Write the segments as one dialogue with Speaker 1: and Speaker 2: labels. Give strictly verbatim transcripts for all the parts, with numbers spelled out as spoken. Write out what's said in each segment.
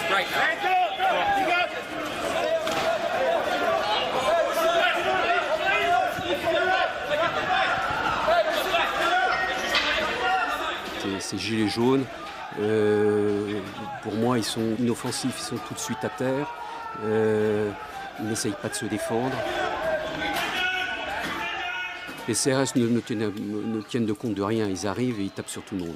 Speaker 1: right now.
Speaker 2: Ces gilets jaunes, euh, pour moi, ils sont inoffensifs, ils sont tout de suite à terre, euh, ils n'essayent pas de se défendre. Les C R S ne, ne, tiennent, ne tiennent de compte de rien, ils arrivent et ils tapent sur tout le monde.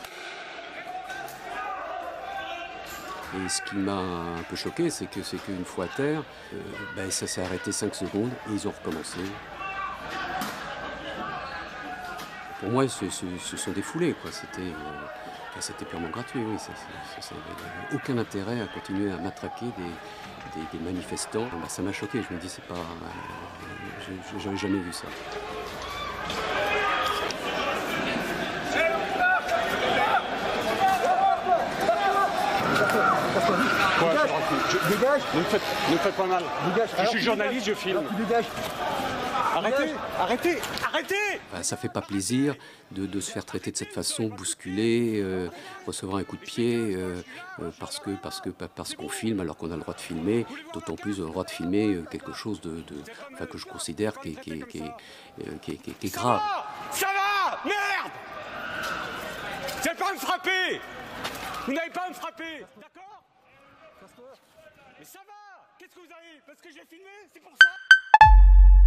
Speaker 2: Et ce qui m'a un peu choqué, c'est que c'est qu'une fois à terre, euh, ben, ça s'est arrêté cinq secondes et ils ont recommencé. Pour moi, ce, ce, ce sont des foulées, quoi. C'était, euh, c'était purement gratuit, oui. Ça n'avait aucun intérêt à continuer à matraquer des, des, des manifestants. Ben, ça m'a choqué. Je me dis, c'est pas, euh, j'avais jamais vu ça.
Speaker 3: Quoi, dégage, je, dégage.
Speaker 4: Ne me faites, ne me faites pas mal.
Speaker 3: Dégage.
Speaker 4: Je suis journaliste, je filme.
Speaker 3: Dégage.
Speaker 4: Arrêtez, arrêtez, arrêtez.
Speaker 2: Ben, ça fait pas plaisir de, de se faire traiter de cette façon, bousculer, euh, recevoir un coup de pied, euh, euh, parce que parce que parce qu'on filme alors qu'on a le droit de filmer, d'autant plus on a le droit de filmer quelque chose de, de enfin, que je considère qui est, qui est, qui est, qui est, qui est, qui est grave.
Speaker 4: Ça va, merde. Vous n'avez pas à me frapper. Vous n'avez pas à me frapper, d'accord? Mais ça va. Qu'est-ce que vous avez? Parce que j'ai filmé, c'est pour ça.